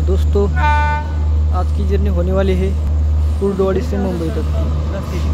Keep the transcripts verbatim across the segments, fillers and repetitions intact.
दोस्तों आज की जर्नी होने वाली है कुर्डुवाड़ी से मुंबई तक की।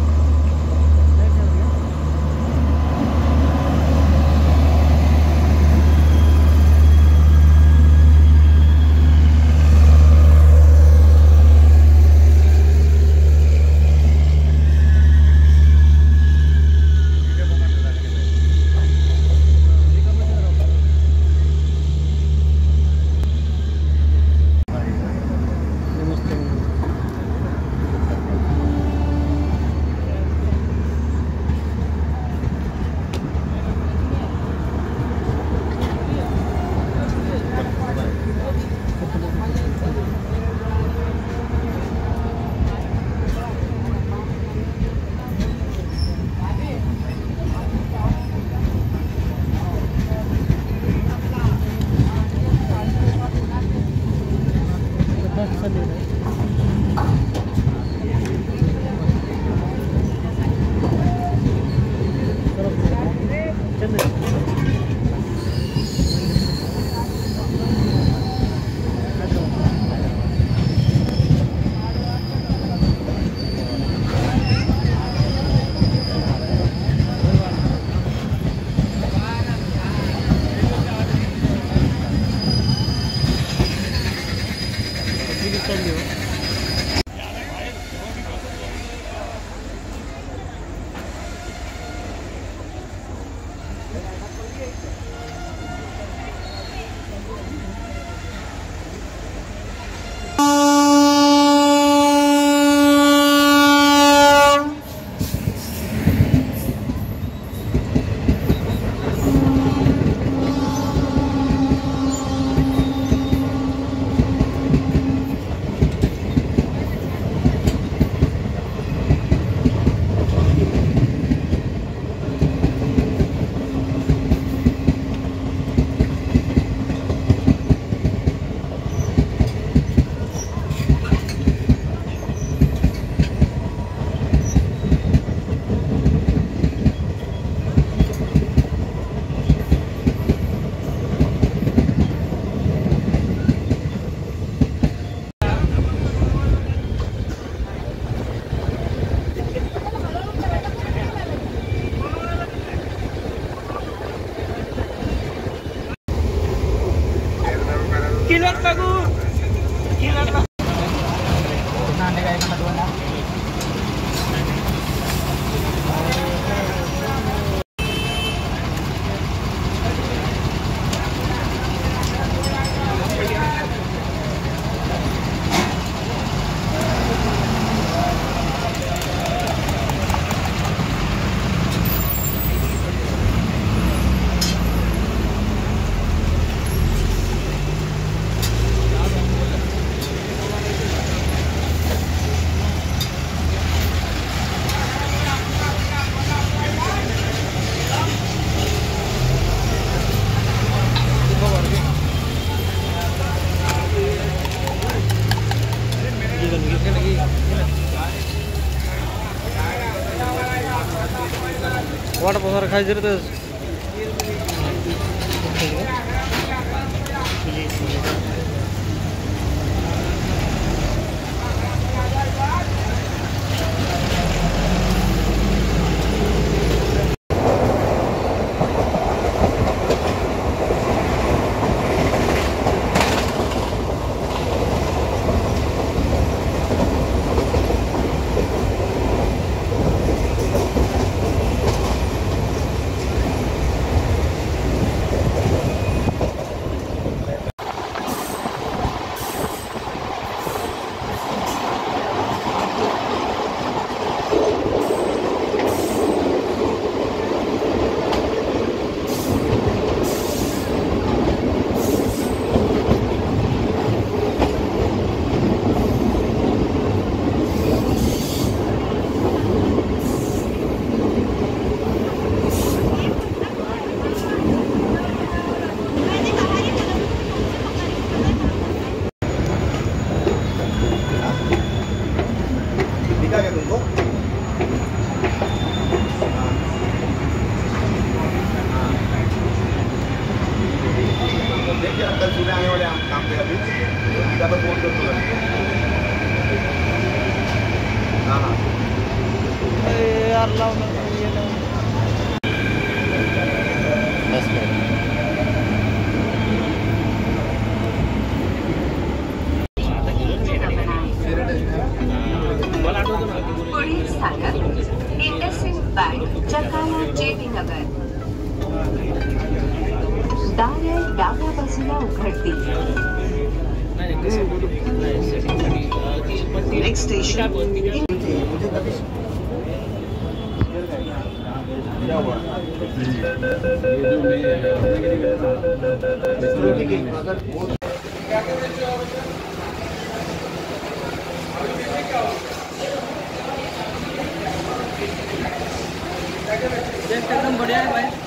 Kilat lagu. Kilat lagu. Water पसार खाई जरूरत है। देखिए कल सुबह आने वाले हम काम पे अभी ज़्यादा फोन कर दो। हाँ हाँ यार लाओ ना ये लाओ। दस मिनट पुढील स्थानक इंडसइंड बँक जकाला जेटी नगर. दारे डाव्या बाजूला उघडतील. नेक्स्ट स्टेशन क्या हुआ? एकदम बढ़िया है भाई।